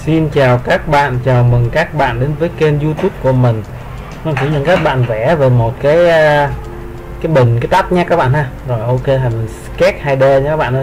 Xin chào các bạn, chào mừng các bạn đến với kênh YouTube của mình. Mình chỉ nhận các bạn vẽ về một cái bình, cái tách nha các bạn ha. Rồi ok, hình sketch 2D nha các bạn ơi.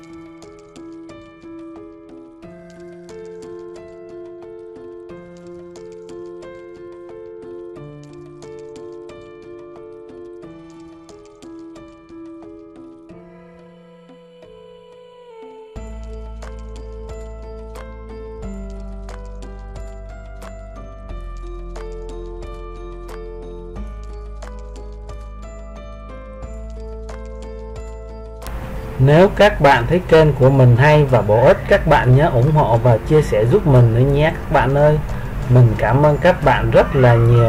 Nếu các bạn thấy kênh của mình hay và bổ ích, các bạn nhớ ủng hộ và chia sẻ giúp mình nữa nhé các bạn ơi. Mình cảm ơn các bạn rất là nhiều.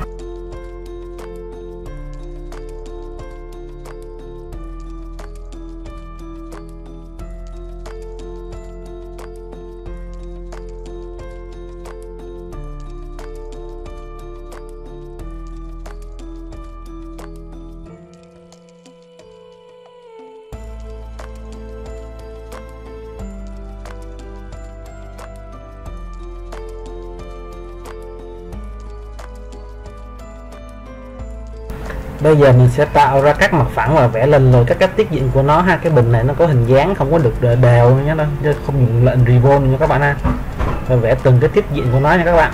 Bây giờ mình sẽ tạo ra các mặt phẳng và vẽ lần lượt các cách tiết diện của nó ha. Cái bình này nó có hình dáng không có được đều nhé, nó không dùng lệnh revolve nha các bạn ha. Và vẽ từng cái tiết diện của nó nha các bạn.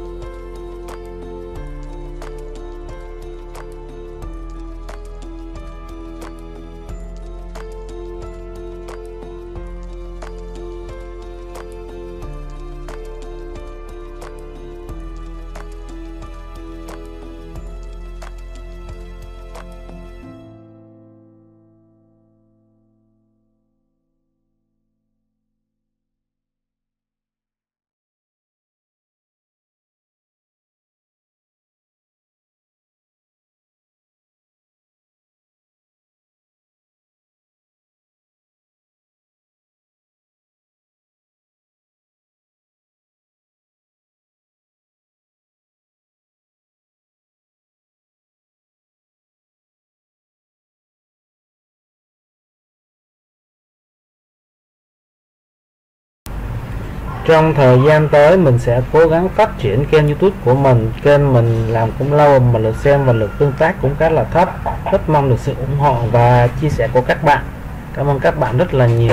Trong thời gian tới mình sẽ cố gắng phát triển kênh YouTube của mình. Kênh mình làm cũng lâu mà lượt xem và lượt tương tác cũng khá là thấp. Rất mong được sự ủng hộ và chia sẻ của các bạn. Cảm ơn các bạn rất là nhiều.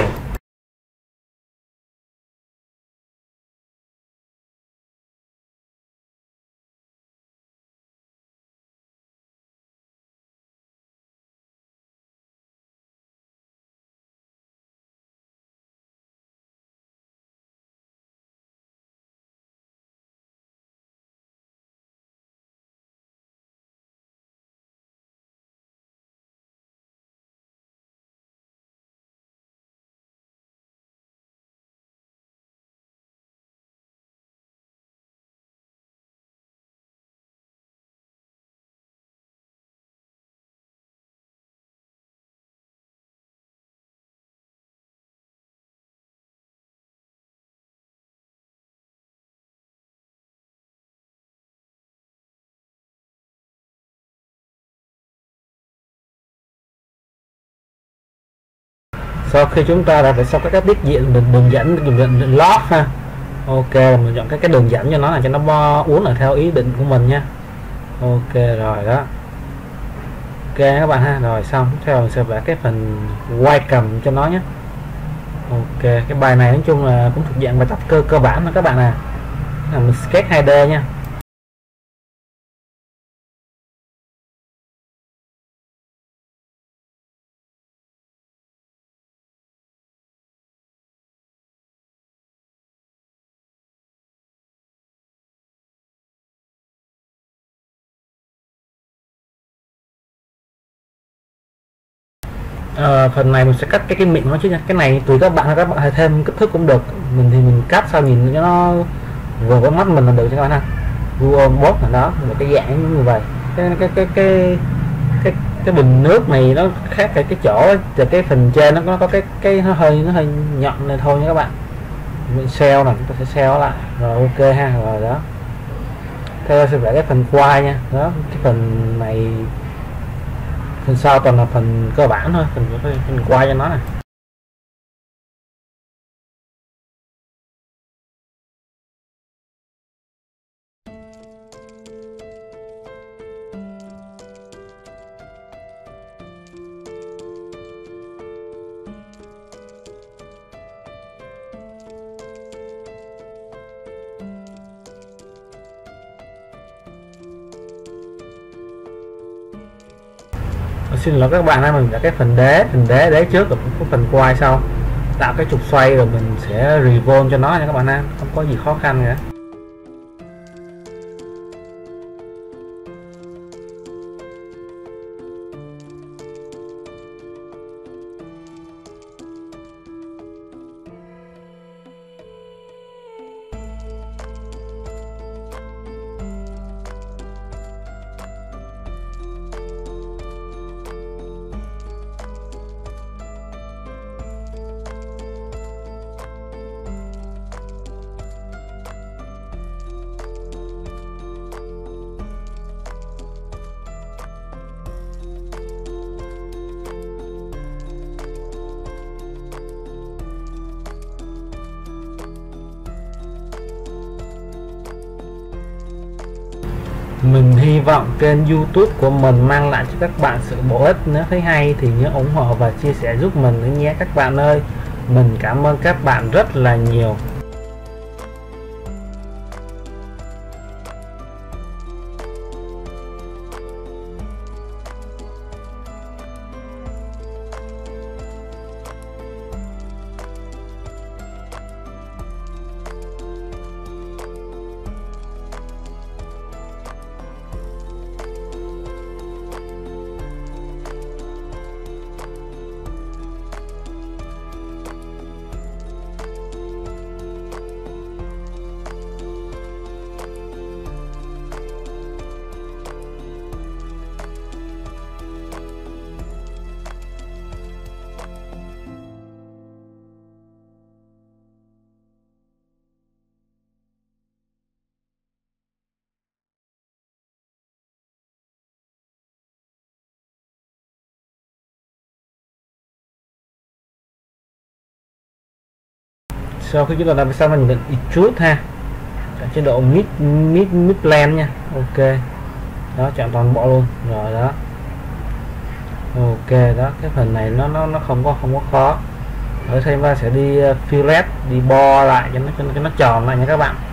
Sau khi chúng ta đã vẽ xong các tiết diện, mình đường dẫn đường lót ha. Ok, mình chọn cái đường dẫn cho nó là cho nó uốn là theo ý định của mình nha. Ok rồi đó. Ok các bạn ha. Rồi xong tiếp theo mình sẽ vẽ cái phần quay cầm cho nó nhé. Ok, cái bài này nói chung là cũng thuộc dạng bài tập cơ bản thôi các bạn à. Mình sketch 2D nha. Phần này mình sẽ cắt cái miệng nó chứ nha. Cái này tùy các bạn thêm kích thước cũng được. Mình thì mình cắt sao nhìn cho nó vừa với mắt mình là được cho các bạn ha. Google bot là đó, một cái dạng như vậy. Cái bình nước này nó khác cái chỗ là cái phần trên nó có nó hơi nhọn này thôi nha các bạn. Mình sell này, chúng ta sẽ sell lại rồi ok ha. Rồi đó, theo sẽ vẽ cái phần quai nha. Đó, cái phần này phần sau toàn là phần cơ bản thôi, phần quay cho nó này. Xin lỗi các bạn, mình đã cái phần đế trước rồi có phần quay sau, tạo cái trục xoay rồi mình sẽ revolve cho nó nha các bạn ha, không có gì khó khăn cả. Mình hy vọng kênh YouTube của mình mang lại cho các bạn sự bổ ích. Nếu thấy hay thì nhớ ủng hộ và chia sẻ giúp mình nữa nhé các bạn ơi. Mình cảm ơn các bạn rất là nhiều. Sau khi chúng ta làm xong mình định extrude ha, chọn chế độ mid plane nha. Ok đó, chọn toàn bộ luôn rồi đó. Ok đó, cái phần này nó không có khó. Ở thêm ta sẽ đi fillet, đi bo lại cho nó tròn lại nha các bạn.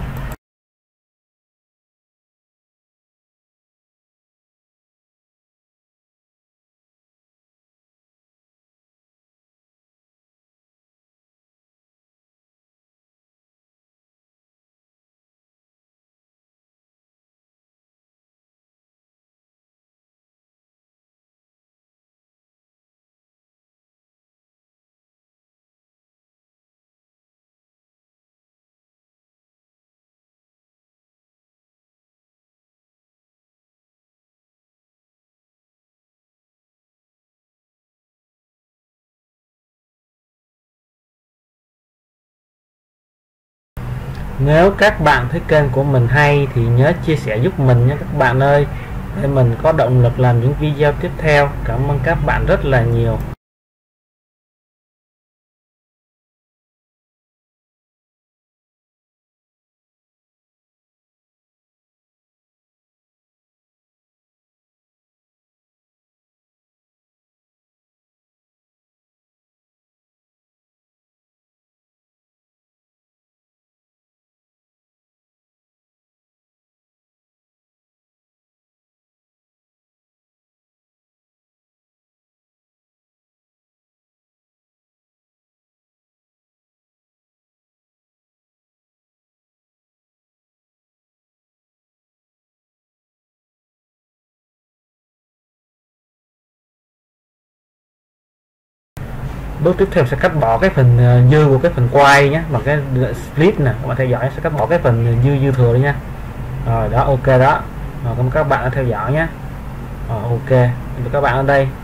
Nếu các bạn thấy kênh của mình hay thì nhớ chia sẻ giúp mình nhé các bạn ơi, để mình có động lực làm những video tiếp theo. Cảm ơn các bạn rất là nhiều. Bước tiếp theo sẽ cắt bỏ cái phần dư của cái phần quay nhé, bằng cái split nè, các bạn theo dõi, sẽ cắt bỏ cái phần dư thừa đi nha. Rồi đó, ok đó. Rồi, cảm ơn các bạn đã theo dõi nhé. Rồi ok, các bạn ở đây